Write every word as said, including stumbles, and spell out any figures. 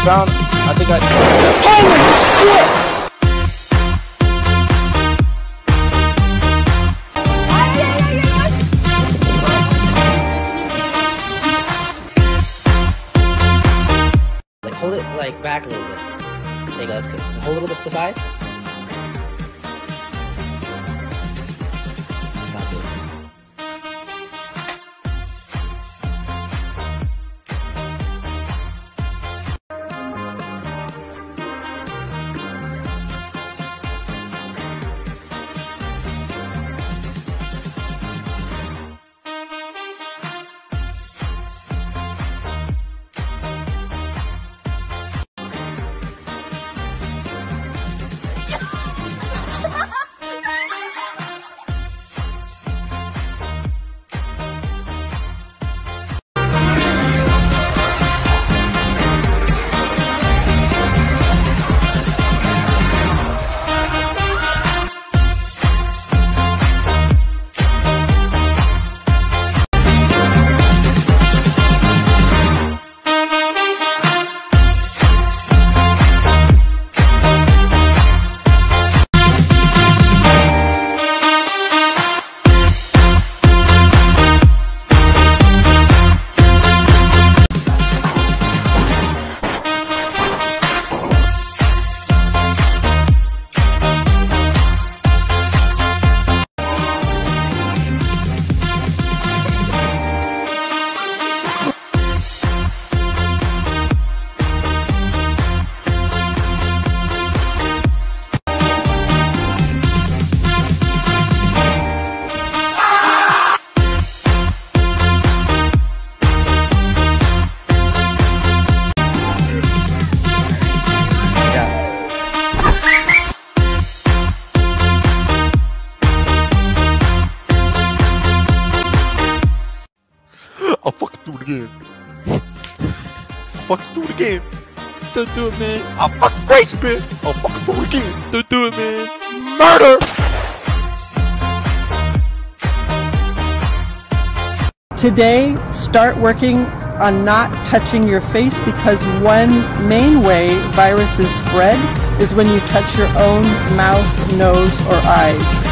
found. I think I. Holy shit! Like hold it like back a little bit. There you go. That's good. Hold a little bit to the side. Not good. I'll fucking do it again. I'll fucking do it again. Don't do it, man. I'll fucking break you, man. I'll fucking do it again. Don't do it, man. Murder! Today, start working on not touching your face, because one main way viruses spread is when you touch your own mouth, nose, or eyes.